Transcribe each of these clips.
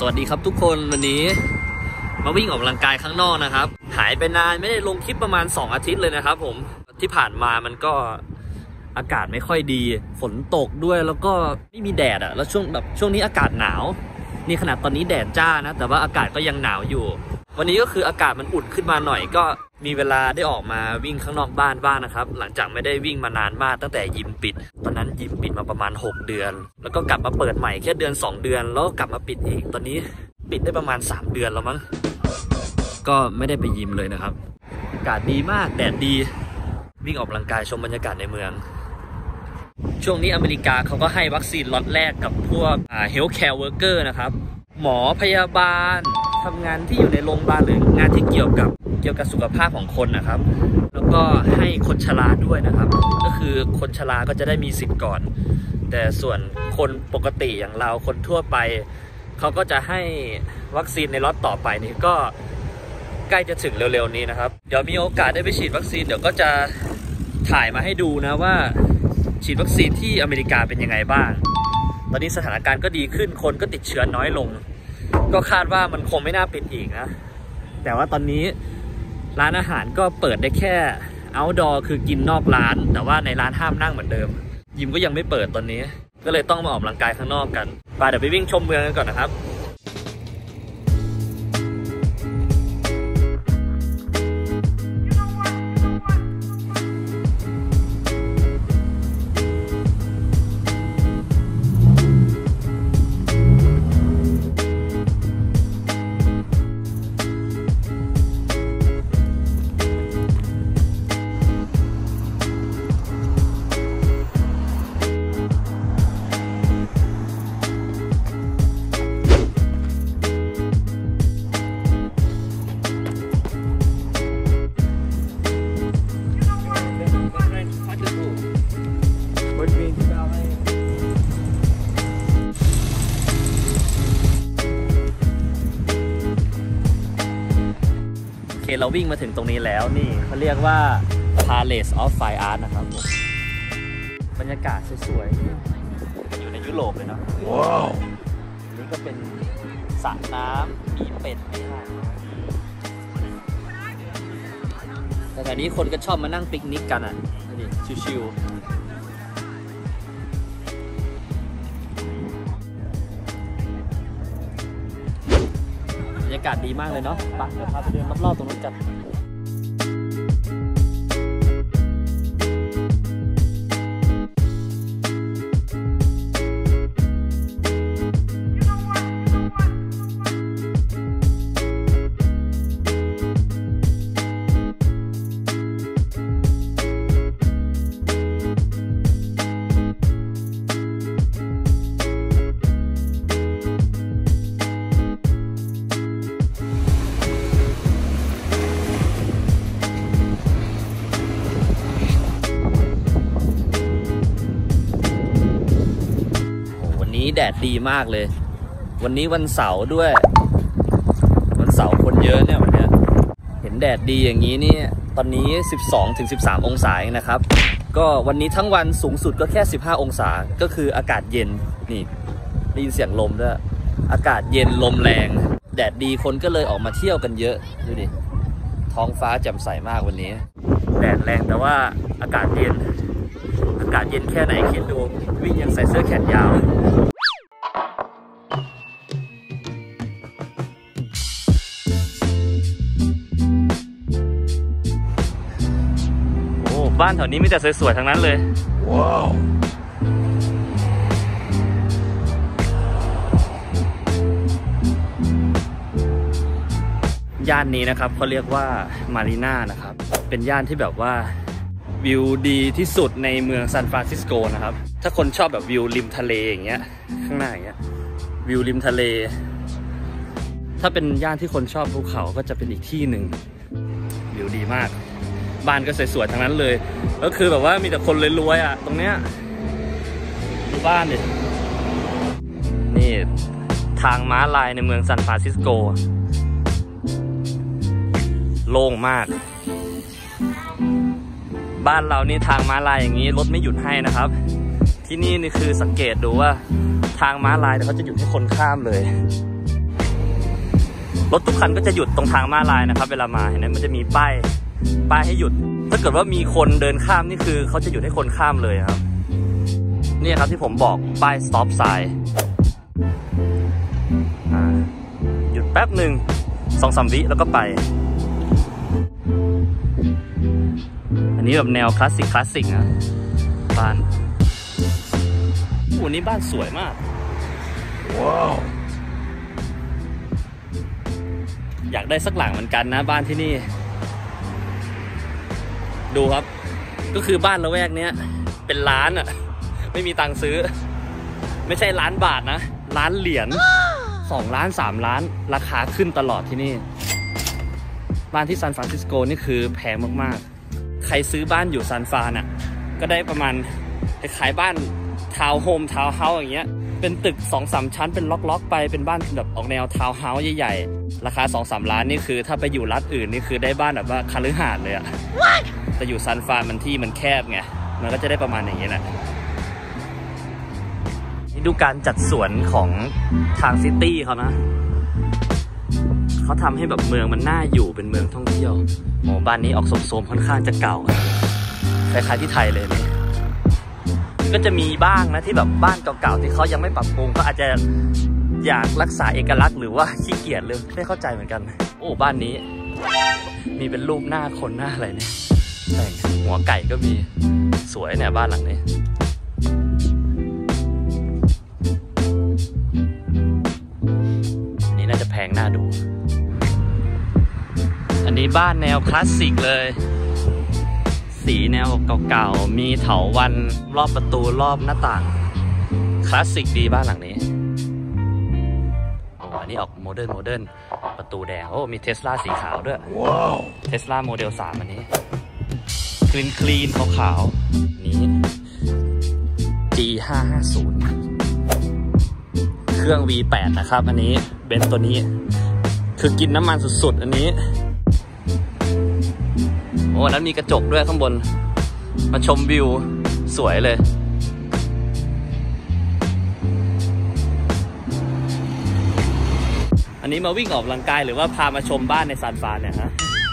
วัสดีครับทุกคนวันนี้มาวิ่งออกกำลังกายข้างนอกนะครับหายไปนานไม่ได้ลงคลิปประมาณ2 อาทิตย์เลยนะครับผมที่ผ่านมามันก็อากาศไม่ค่อยดีฝนตกด้วยแล้วก็ไม่มีแดดอ่ะแล้วช่วงนี้อากาศหนาวนี่ขนาดตอนนี้แดดจ้านะแต่ว่าอากาศก็ยังหนาวอยู่วันนี้ก็คืออากาศมันอุ่นขึ้นมาหน่อยก็มีเวลาได้ออกมาวิ่งข้างนอกบ้านบ้างนะครับหลังจากไม่ได้วิ่งมานานมากตั้งแต่ยิมปิดตอนนั้นยิมปิดมาประมาณ6 เดือนแล้วก็กลับมาเปิดใหม่แค่เดือน2 เดือนแล้วก็กลับมาปิดอีกตอนนี้ปิดได้ประมาณ3 เดือนแล้วมั้งก็ไม่ได้ไปยิมเลยนะครับอากาศดีมากแดดดีวิ่งออกกำลังกายชมบรรยากาศในเมืองช่วงนี้อเมริกาเขาก็ให้วัคซีนล็อตแรกกับพวกhealthcare worker นะครับหมอพยาบาลทำงานที่อยู่ในโรงพยาบาลหรืองานที่เกี่ยวกับสุขภาพของคนนะครับแล้วก็ให้คนชราด้วยนะครับก็คือคนชราก็จะได้มีสิทธิ์ก่อนแต่ส่วนคนปกติอย่างเราคนทั่วไปเขาก็จะให้วัคซีนในล็อตต่อไปนี่ก็ใกล้จะถึงเร็วๆนี้นะครับเดี๋ยวมีโอกาสได้ไปฉีดวัคซีนเดี๋ยวก็จะถ่ายมาให้ดูนะว่าฉีดวัคซีนที่อเมริกาเป็นยังไงบ้างตอนนี้สถานการณ์ก็ดีขึ้นคนก็ติดเชื้อน้อยลงก็คาดว่ามันคงไม่น่าปิดอีกนะแต่ว่าตอนนี้ร้านอาหารก็เปิดได้แค่ outdoor คือกินนอกร้านแต่ว่าในร้านห้ามนั่งเหมือนเดิมยิมก็ยังไม่เปิดตอนนี้ก็เลยต้องมาออกกำลังกายข้างนอกกันไปเดี๋ยวไปวิ่งชมเมืองกันก่อนนะครับเราวิ่งมาถึงตรงนี้แล้วนี่เขาเรียกว่า Palace of Fine Art นะครับผมบรรยากาศสวยๆอยู่ในยุโรปเลยเนาะว้าวนี่ก็เป็นสระน้ำมีเป็ดให้อาหารแต่แถวนี้คนก็ชอบมานั่งปิกนิกกันอ่ะนี่ชิวๆบรรยากาศดีมากเลยเนาะไปเดี๋ยวพาไปเดินรอบๆตรงนู้นกันแดดดีมากเลยวันนี้วันเสาร์ด้วยวันเสาร์คนเยอะเนี่ยวันนี้เห็นแดดดีอย่างนี้นี่ตอนนี้12-13 องศาเองนะครับก็วันนี้ทั้งวันสูงสุดก็แค่15 องศาก็คืออากาศเย็นนี่ได้ยินเสียงลมด้วยอากาศเย็นลมแรงแดดดีคนก็เลยออกมาเที่ยวกันเยอะดูดิท้องฟ้าแจ่มใสมากวันนี้แดดแรงแต่ว่าอากาศเย็นแค่ไหนคิดดูวิ่งยังใส่เสื้อแขนยาวบ้านแถวนี้มีแต่สวยๆทั้งนั้นเลยว้าวย่านนี้นะครับเขาเรียกว่ามารีนานะครับเป็นย่านที่แบบว่าวิวดีที่สุดในเมืองซานฟรานซิสโกนะครับถ้าคนชอบแบบวิวริมทะเลอย่างเงี้ยข้างหน้าอย่างเงี้ยวิวริมทะเลถ้าเป็นย่านที่คนชอบภูเขาก็จะเป็นอีกที่หนึ่งวิวดีมากบ้านก็สวยๆทั้งนั้นเลยก็คือแบบว่ามีแต่คนรวยๆอ่ะตรงเนี้ยดูบ้านดินี่ทางม้าลายในเมืองซานฟรานซิสโกโล่งมากบ้านเรานี่ทางม้าลายอย่างนี้รถไม่หยุดให้นะครับที่นี่นี่คือสังเกตดูว่าทางม้าลายเขาจะหยุดให้คนข้ามเลยรถทุกคันก็จะหยุดตรงทางม้าลายนะครับเวลามาเห็นไหมมันจะมีป้ายให้หยุดถ้าเกิดว่ามีคนเดินข้ามนี่คือเขาจะหยุดให้คนข้ามเลยครับนี่ครับที่ผมบอกป้าย stop sign หยุดแป๊บหนึ่ง2-3 วิแล้วก็ไปอันนี้แบบแนวคลาสสิกนะบ้านวันนี้บ้านสวยมากว้าวอยากได้สักหลังเหมือนกันนะบ้านที่นี่ดูครับก็คือบ้านละแวกเนี้ยเป็นล้านอะไม่มีตังค์ซื้อไม่ใช่ล้านบาทนะล้านเหรียญ2 ล้าน3 ล้านราคาขึ้นตลอดที่นี่บ้านที่ซานฟรานซิสโกนี่คือแพงมากๆใครซื้อบ้านอยู่ซานฟรานอะก็ได้ประมาณคล้ายๆบ้านทาวน์โฮมทาวน์เฮาส์อย่างเงี้ยเป็นตึก 2-3 ชั้นเป็นล็อกๆไปเป็นบ้านแบบออกแนวทาวน์เฮาส์ใหญ่ๆราคา 2-3 ล้านนี่คือถ้าไปอยู่รัฐอื่นนี่คือได้บ้านแบบว่าคฤหาสน์เลยอะแต่อยู่ซานฟรานมันแคบไงมันก็จะได้ประมาณอย่างนี้แหละนี่ดูการจัดสวนของทางซิตี้เขานะเขาทำให้แบบเมืองมันน่าอยู่เป็นเมืองท่องเที่ยวโอ้บ้านนี้ออกโสมๆค่อนข้างจะเก่าคล้ายๆที่ไทยเลยนี่ก็จะมีบ้างนะที่แบบบ้านเก่าๆที่เขายังไม่ปรับปรุงก็อาจจะอยากรักษาเอกลักษณ์หรือว่าขี้เกียจเลยไม่เข้าใจเหมือนกันโอ้บ้านนี้มีเป็นรูปหน้าคนหน้าอะไรเนี่ยหัวไก่ก็มีสวยเนี่ยบ้านหลังนี้นี่น่าจะแพงน่าดูอันนี้บ้านแนวคลาสสิกเลยสีแนวเก่าๆมีเถาวัลย์รอบประตูรอบหน้าต่างคลาสสิกดีบ้านหลังนี้โอ้อันนี้ออกโมเดิร์นประตูแดงโอ้มีเทสลาสีขาวด้วยว้าวเทสลาโมเดล 3อันนี้คลีนขาวๆนี้ G550 เครื่อง V8 นะครับอันนี้เบนซ์ตัวนี้คือกินน้ำมันสุดๆอันนี้โอ้นั้นมีกระจกด้วยข้างบนมาชมวิวสวยเลยอันนี้มาวิ่งออกกำลังกายหรือว่าพามาชมบ้านในซานฟรานเนี่ยฮะ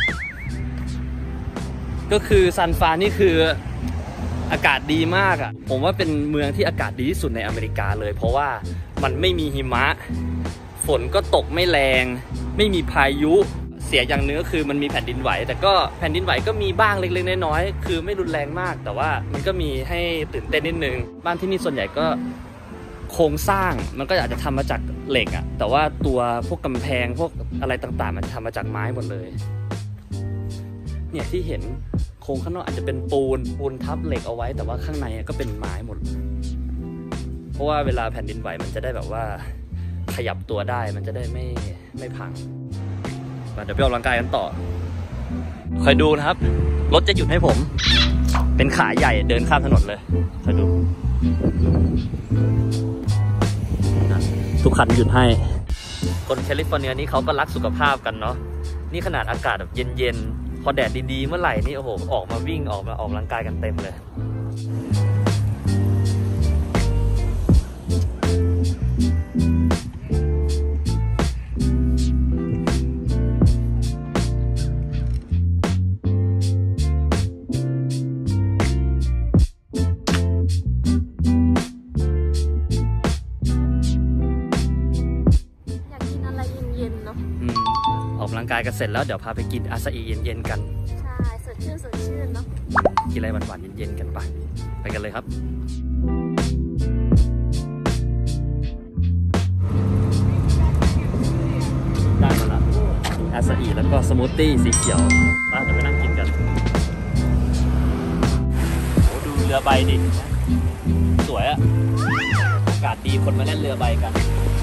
ก็คือซานฟรานนี่คืออากาศดีมากอ่ะผมว่าเป็นเมืองที่อากาศดีที่สุดในอเมริกาเลยเพราะว่ามันไม่มีหิมะฝนก็ตกไม่แรงไม่มีพายุเสียอย่างนึงก็คือมันมีแผ่นดินไหวแต่ก็แผ่นดินไหวก็มีบ้างเล็กๆน้อยๆคือไม่รุนแรงมากแต่ว่ามันก็มีให้ตื่นเต้นนิดนึงบ้านที่นี่ส่วนใหญ่ก็โครงสร้างมันก็อาจจะทำมาจากเหล็กอ่ะแต่ว่าตัวพวกกำแพงพวกอะไรต่างๆมันทำมาจากไม้หมดเลยเนี่ยที่เห็นโครงข้างนอกอาจจะเป็นปูนทับเหล็กเอาไว้แต่ว่าข้างในก็เป็นไม้หมดเพราะว่าเวลาแผ่นดินไหวมันจะได้แบบว่าขยับตัวได้มันจะได้ไม่พังเดี๋ยวไปออกกำลังกายกันต่อคอยดูนะครับรถจะหยุดให้ผมเป็นขาใหญ่เดินข้ามถนนเลยคอยดูทุกคันหยุดให้คนแคลิฟอร์เนียนี่เขาก็รักสุขภาพกันเนาะนี่ขนาดอากาศแบบเย็นๆพอแดดดีๆเมื่อไหร่นี่โอ้โหออกมาวิ่งออกกำลังกายกันเต็มเลยออกกำลังกายกันเสร็จแล้วเดี๋ยวพาไปกินอาซาอิเย็นๆกันใช่สดชื่นเนาะกินอะไรหวานๆเย็นๆกันไปกันเลยครับได้มาแล้วอาซาอิแล้วก็สมูทตี้สีเขียวเดี๋ยวไปนั่งกินกันโอ้ดูเรือใบดิสวยอะอากาศดีคนมาเล่นเรือใบกัน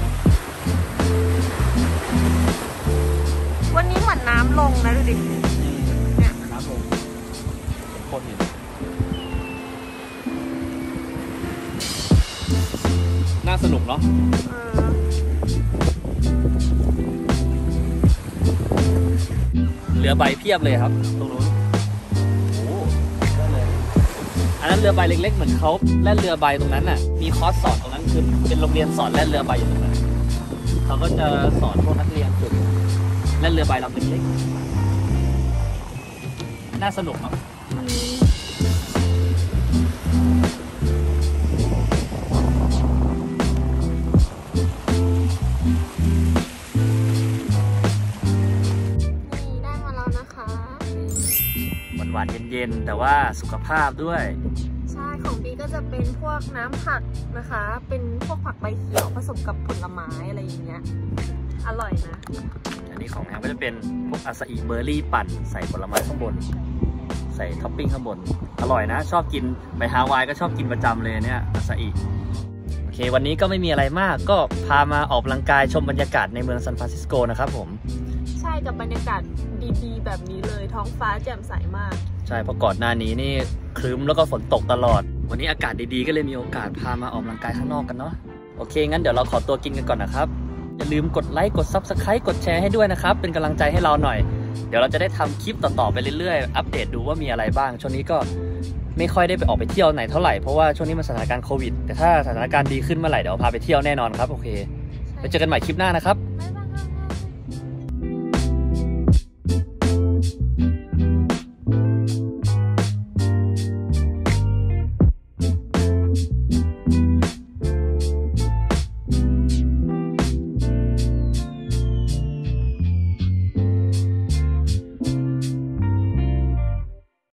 วันนี้เหมือนน้ำลงนะดูดิเนี่ยน้ำลงโคตรอยู่น่าสนุกเนาะเรือใบเพียบเลยครับตรงนู้นโอ้ได้เลยอันนั้นเรือใบเล็กๆเหมือนเขาแล่นเรือใบตรงนั้นน่ะมีคอร์สสอนตรงนั้นคือเป็นโรงเรียนสอนแล่นเรือใบอยู่ตรงนั้นเขาก็จะสอนพวกนักเรียนฝึกเล่นเรือใบลำเล็กๆน่าสนุกครับได้มาแล้วนะคะหวานๆเย็นๆแต่ว่าสุขภาพด้วยใช่ของบีก็จะเป็นพวกน้ำผักนะคะ เป็นพวกผักใบเขียวผสมกับผลไม้อะไรอย่างเงี้ยอร่อยนะอันนี้ของแอมก็จะเป็นพวกอาซาอิเบอร์รี่ปั่นใส่ผลไม้ข้างบนใส่ท็อปปิ้งข้างบนอร่อยนะชอบกินไปฮาวายก็ชอบกินประจำเลยเนี่ยอาซาอิโอเควันนี้ก็ไม่มีอะไรมากก็พามาออกกำลังกายชมบรรยากาศในเมืองซานฟรานซิสโกนะครับผมใช่กับบรรยากาศดีๆแบบนี้เลยท้องฟ้าแจ่มใสมากใช่เพราะก่อนหน้านี้นี่ครึ้มแล้วก็ฝนตกตลอดวันนี้อากาศดีๆก็เลยมีโอกาสพามาออกกำลังกายข้างนอกกันเนาะโอเคงั้นเดี๋ยวเราขอตัวกินกันก่อนนะครับอย่าลืมกดไลค์กด Subscribe กดแชร์ให้ด้วยนะครับเป็นกำลังใจให้เราหน่อยเดี๋ยวเราจะได้ทำคลิปต่อๆไปเรื่อยๆอัปเดตดูว่ามีอะไรบ้างช่วงนี้ก็ไม่ค่อยได้ไปออกไปเที่ยวไหนเท่าไหร่เพราะว่าช่วงนี้มันสถานการณ์โควิดแต่ถ้าสถานการณ์ดีขึ้นเมื่อไหร่เดี๋ยวพาไปเที่ยวแน่นอนครับโอเคไปเจอกันใหม่คลิปหน้านะครับ